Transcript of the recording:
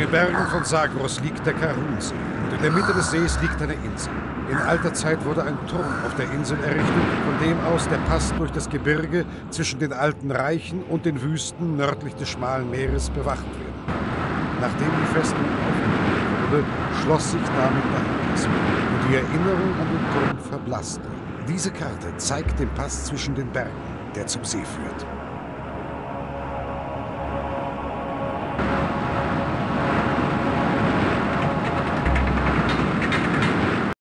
den Bergen von Zagros liegt der Karunsee und in der Mitte des Sees liegt eine Insel. In alter Zeit wurde ein Turm auf der Insel errichtet, von dem aus der Pass durch das Gebirge zwischen den alten Reichen und den Wüsten nördlich des Schmalen Meeres bewacht werden kann. Nachdem die Festung aufgegeben wurde, schloss sich damit der Pass und die Erinnerung an den Turm verblasste. Diese Karte zeigt den Pass zwischen den Bergen, der zum See führt.